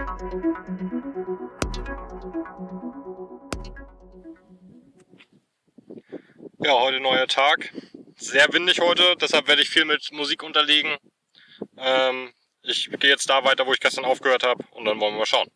Ja, heute neuer Tag. Sehr windig heute, deshalb werde ich viel mit Musik unterlegen. Ich gehe jetzt da weiter, wo ich gestern aufgehört habe, und dann wollen wir mal schauen.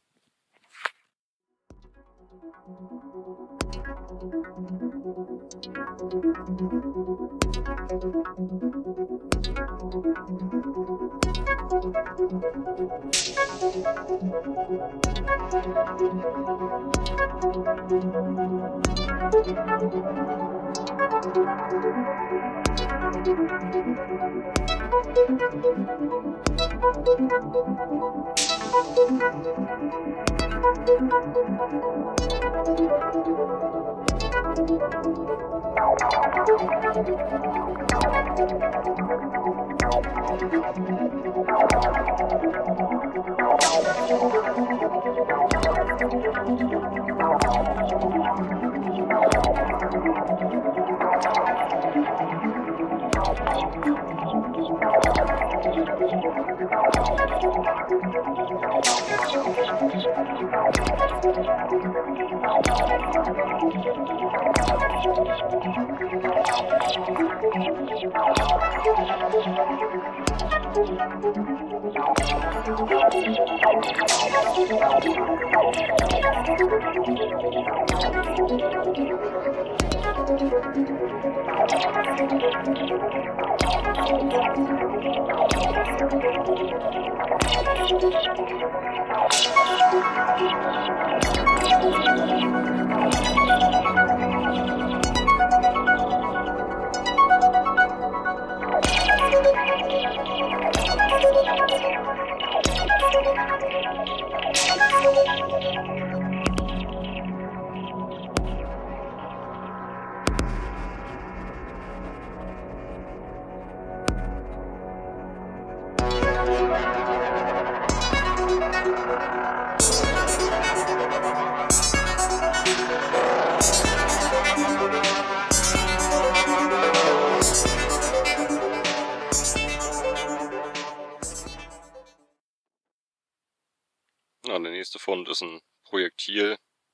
Ja, der nächste Fund ist ein Projektil,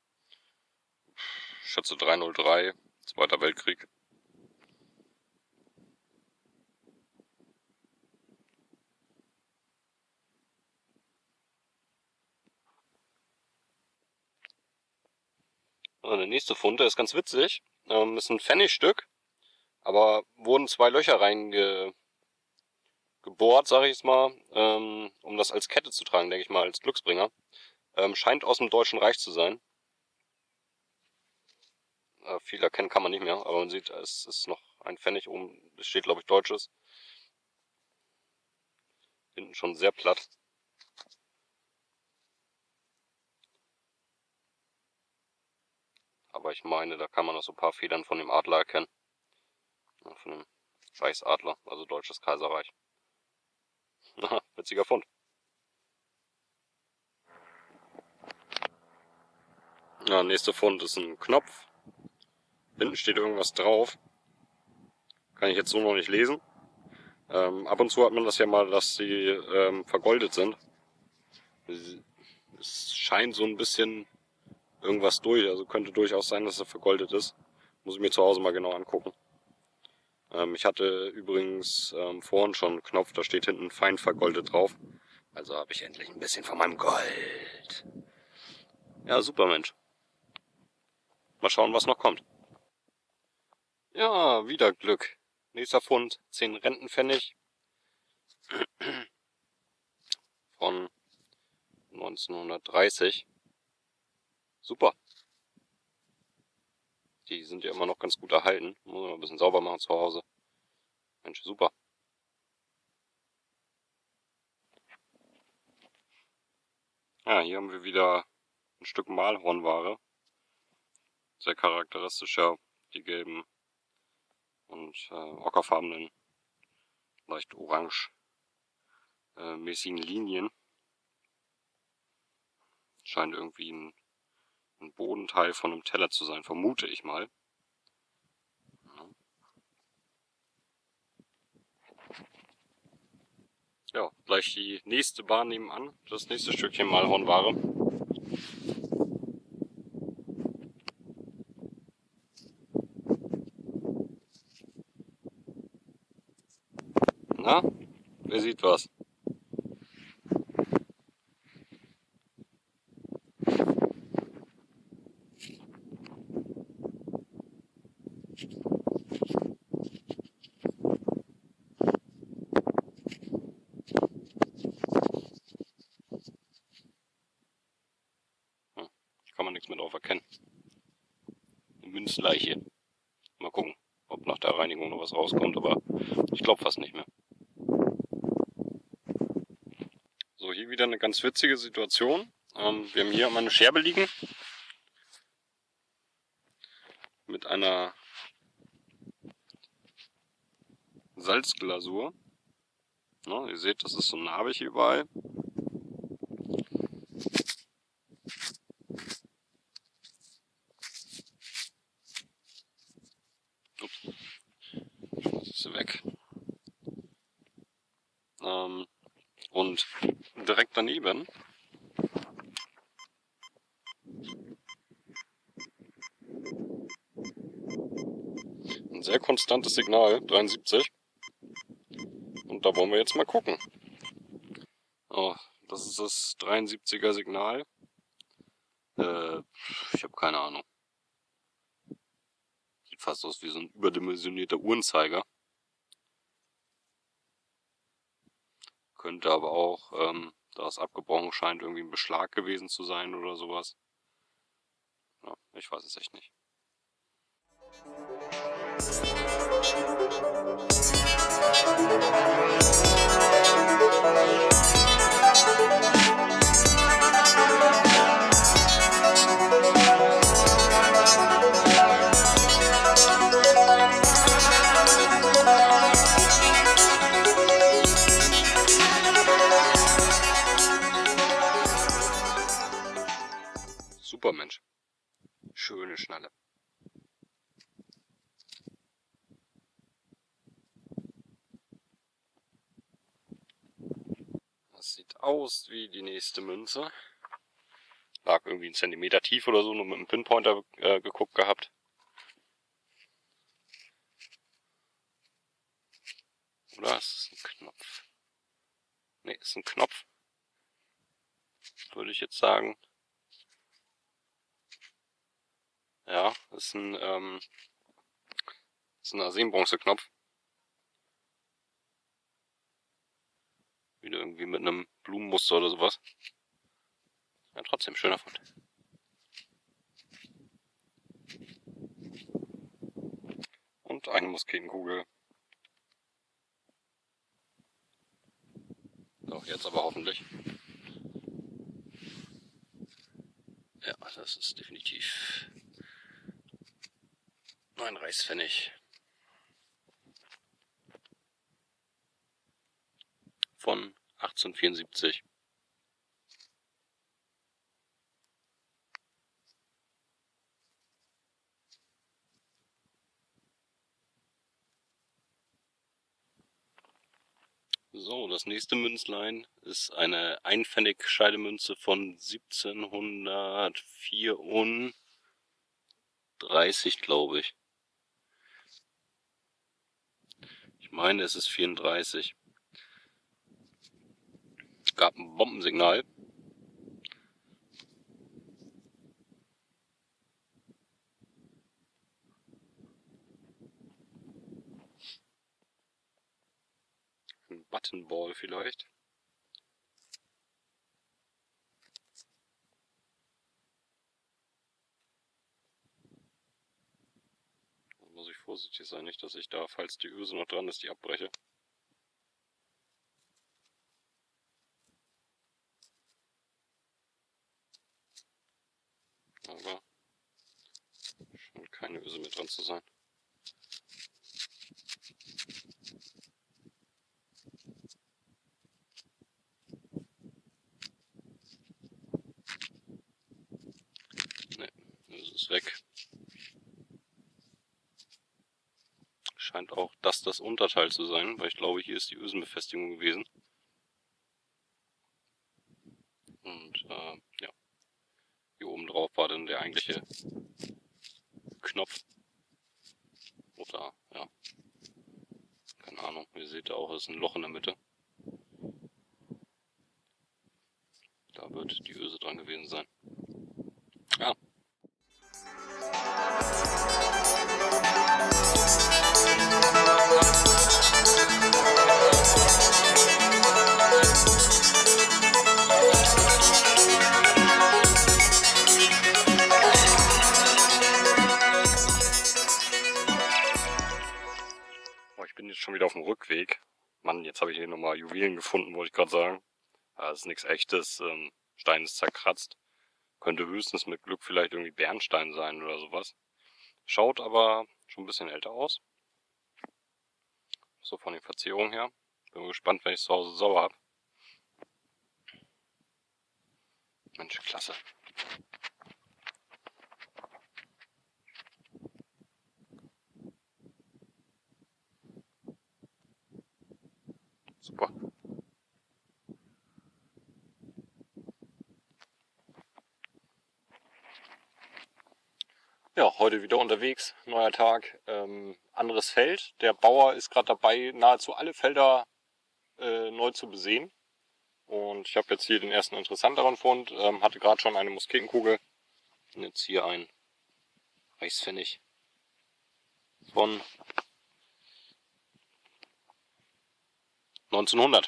ich schätze 303, Zweiter Weltkrieg. Also der nächste Fund, der ist ganz witzig, ist ein Pfennigstück, aber wurden 2 Löcher reingebohrt, sage ich jetzt mal, um das als Kette zu tragen, denke ich mal, als Glücksbringer. Scheint aus dem Deutschen Reich zu sein. Viel erkennen kann man nicht mehr, aber man sieht, es ist noch ein Pfennig oben, es steht, glaube ich, Deutsches. Hinten schon sehr platt. Aber ich meine, da kann man noch so ein paar Federn von dem Adler erkennen. Ja, von dem Reichsadler, also Deutsches Kaiserreich. Witziger Fund. Ja, nächster Fund ist ein Knopf. Hinten steht irgendwas drauf. Kann ich jetzt so noch nicht lesen. Ab und zu hat man das ja mal, dass sie vergoldet sind. Es scheint so ein bisschen irgendwas durch, also könnte durchaus sein, dass er vergoldet ist. Muss ich mir zu Hause mal genau angucken. Ich hatte übrigens vorhin schon einen Knopf, da steht hinten fein vergoldet drauf. Also habe ich endlich ein bisschen von meinem Gold. Ja, super Mensch. Mal schauen, was noch kommt. Ja, wieder Glück. Nächster Fund, 10 Rentenpfennig von 1930. Super. Die sind ja immer noch ganz gut erhalten. Muss man ein bisschen sauber machen zu Hause. Mensch, super. Ja, hier haben wir wieder ein Stück Mahlhornware. Sehr charakteristisch, ja, die gelben und ockerfarbenen, leicht orange mäßigen Linien. Scheint irgendwie ein Bodenteil von einem Teller zu sein, vermute ich mal. Ja, gleich die nächste Bahn nebenan, das nächste Stückchen Mahlhornware. Na, wer sieht was? Kann man nichts mehr drauf erkennen. Eine Münzleiche. Mal gucken, ob nach der Reinigung noch was rauskommt, aber ich glaube fast nicht mehr. So, hier wieder eine ganz witzige Situation. Wir haben hier mal eine Scherbe liegen mit einer Salzglasur. Ja, ihr seht, das ist so narbig überall. Ups. Das ist weg. Und direkt daneben ein sehr konstantes Signal, 73. Und da wollen wir jetzt mal gucken. Oh, das ist das 73er Signal. Ich habe keine Ahnung. Sieht fast aus wie so ein überdimensionierter Uhrenzeiger. Könnte aber auch, da es abgebrochen scheint, irgendwie ein Beschlag gewesen zu sein oder sowas. Ja, ich weiß es echt nicht. Super Mensch. Schöne Schnalle. Das sieht aus wie die nächste Münze. Lag irgendwie 1 Zentimeter tief oder so, nur mit dem Pinpointer geguckt gehabt. Oder ist es ein Knopf? Ne, ist ein Knopf. Würde ich jetzt sagen. Ja, ist ein Arsenbronze-Knopf. Wieder irgendwie mit einem Blumenmuster oder sowas. Ja, trotzdem schöner Fund. Und eine Musketenkugel. So, jetzt aber hoffentlich. Ja, das ist definitiv ein Reichspfennig. Von 1874. So, das nächste Münzlein ist eine Einpfennig-Scheidemünze von 1734, glaube ich. Ich meine, es ist 34. Es gab ein Bombensignal. Ein Buttonball vielleicht. Da muss ich vorsichtig sein, nicht, dass ich da, falls die Öse noch dran ist, die abbreche. Aber scheint keine Öse mehr dran zu sein. Ne, Öse ist weg. Scheint auch das Unterteil zu sein, weil ich glaube, hier ist die Ösenbefestigung gewesen. eigentliche Knopf. Oder, ja. Keine Ahnung, ihr seht auch, ist ein Loch in der Mitte. Da wird die Öse dran gewesen sein. Ja. Ich bin jetzt schon wieder auf dem Rückweg. Mann, jetzt habe ich hier nochmal Juwelen gefunden, wollte ich gerade sagen. Das ist nichts Echtes. Stein ist zerkratzt. Könnte höchstens mit Glück vielleicht irgendwie Bernstein sein oder sowas. Schaut aber schon ein bisschen älter aus. So von den Verzierungen her. Bin gespannt, wenn ich es zu Hause sauber habe. Mensch, klasse. Super. Ja, heute wieder unterwegs, neuer Tag, anderes Feld. Der Bauer ist gerade dabei, nahezu alle Felder neu zu besehen. Und ich habe jetzt hier den ersten interessanteren Fund, hatte gerade schon eine Musketenkugel. Und jetzt hier ein Reichspfennig von 1900.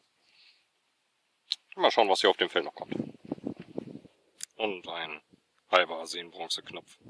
Mal schauen, was hier auf dem Feld noch kommt. Und ein halber Arsen-Bronze-Knopf.